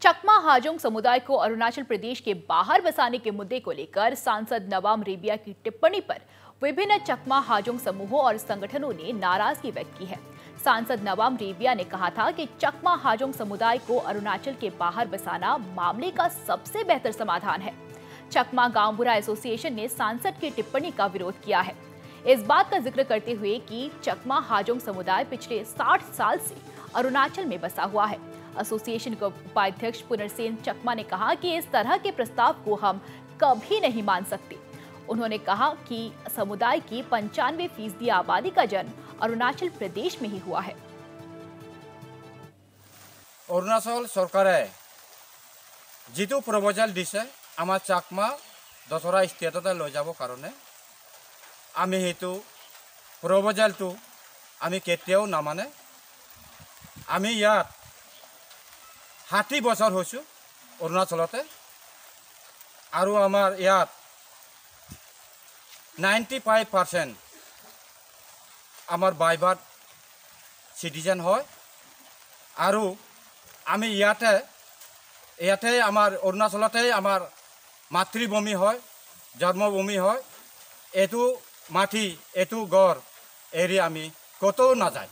चकमा हाजोंग समुदाय को अरुणाचल प्रदेश के बाहर बसाने के मुद्दे को लेकर सांसद नवाम रेबिया की टिप्पणी पर विभिन्न चकमा हाजोंग समूहों और संगठनों ने नाराजगी व्यक्त की है। सांसद नवाम रेबिया ने कहा था कि चकमा हाजोंग समुदाय को अरुणाचल के बाहर बसाना मामले का सबसे बेहतर समाधान है। चकमा गांव बुरा एसोसिएशन ने सांसद की टिप्पणी का विरोध किया है, इस बात का जिक्र करते हुए कि चकमा हाजोंग समुदाय पिछले 60 साल से अरुणाचल में बसा हुआ है। एसोसिएशन के उपाध्यक्ष पुनर्सेन चकमा ने कहा कि इस तरह के प्रस्ताव को हम कभी नहीं मान सकते। उन्होंने कहा कि समुदाय की 95% आबादी का जन्म अरुणाचल प्रदेश में ही हुआ है। अरुणाचल सरकारे जितु प्रपोजल दिसे आमार चकमा दसरा स्टेटते লৈ যাব কাৰণে আমি হেতু प्रपोजलটো আমি কেতিয়াও নামানে। আমি ইয়াত 60 বছৰ হৈছো অৰুণাচলতে আৰু আমাৰ ইয়াত 95% আমাৰ বাইবাট সিটিজেন হয় আৰু আমি ইয়াতে আমাৰ অৰুণাচলতে আমাৰ মাতৃভূমি হয়, জন্মভূমি হয়। এটো মাটি এটো গড় এৰি আমি কতো না যাই।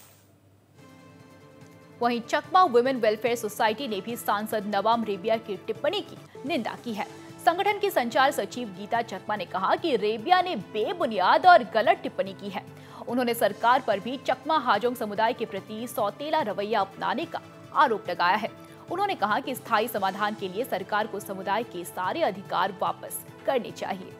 वहीं चकमा वुमेन वेलफेयर सोसाइटी ने भी सांसद नवाम रेबिया की टिप्पणी की निंदा की है। संगठन की संचार सचिव गीता चकमा ने कहा कि रेबिया ने बेबुनियाद और गलत टिप्पणी की है। उन्होंने सरकार पर भी चकमा हाजोंग समुदाय के प्रति सौतेला रवैया अपनाने का आरोप लगाया है। उन्होंने कहा कि स्थायी समाधान के लिए सरकार को समुदाय के सारे अधिकार वापस करने चाहिए।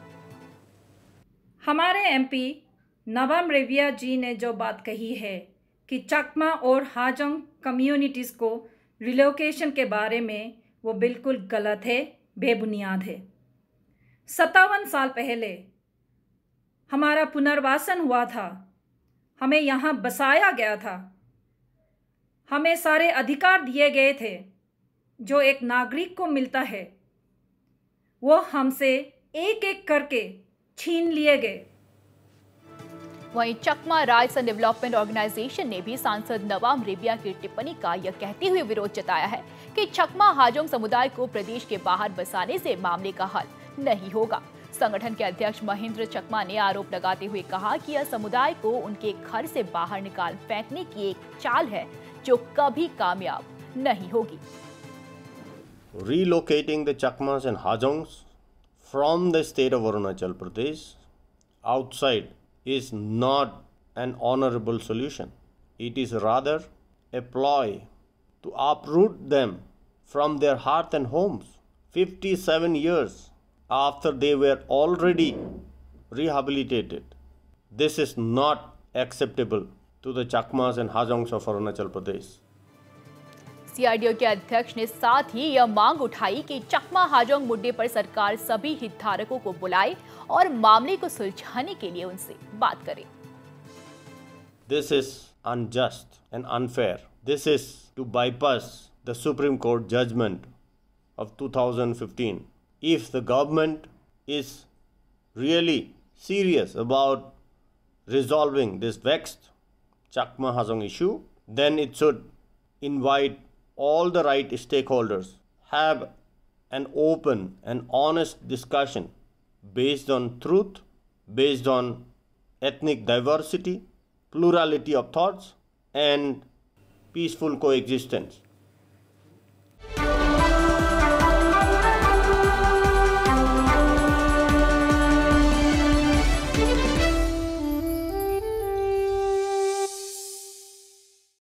हमारे एमपी नवाम रेबिया जी ने जो बात कही है कि चकमा और हाजोंग कम्युनिटीज़ को रिलोकेशन के बारे में, वो बिल्कुल गलत है, बेबुनियाद है। 57 साल पहले हमारा पुनर्वासन हुआ था, हमें यहाँ बसाया गया था, हमें सारे अधिकार दिए गए थे जो एक नागरिक को मिलता है, वो हमसे एक एक करके छीन लिए गए। वहीं Chakma rights and development organisation ने भी सांसद नवाम रेबिया की टिप्पणी का यह कहते हुए विरोध जताया है कि चकमा हाजोंग समुदाय को प्रदेश के बाहर बसाने से मामले का हल नहीं होगा। संगठन के अध्यक्ष महेंद्र चकमा ने आरोप लगाते हुए कहा कि यह समुदाय को उनके घर से बाहर निकाल फेंकने की एक चाल है जो कभी कामयाब नहीं होगी। Relocating the Chakmas and Hajongs from the state of Arunachal Pradesh outside is not an honorable solution. It is rather a ploy to uproot them from their hearth and homes 57 years after they were already rehabilitated. This is not acceptable to the Chakmas and Hajongs of Arunachal Pradesh. सीआरडीओ के अध्यक्ष ने साथ ही यह मांग उठाई कि चकमा हाजोंग मुद्दे पर सरकार सभी हितधारकों को बुलाए और मामले को सुलझाने के लिए उनसे बात करे। This is unjust and unfair. This is to bypass the Supreme Court judgment of 2015. If the government is really serious about resolving this vexed Chakma Hajong issue, then it should invite all the right stakeholders, have an open and honest discussion based on truth, based on ethnic diversity, plurality of thoughts, and peaceful coexistence.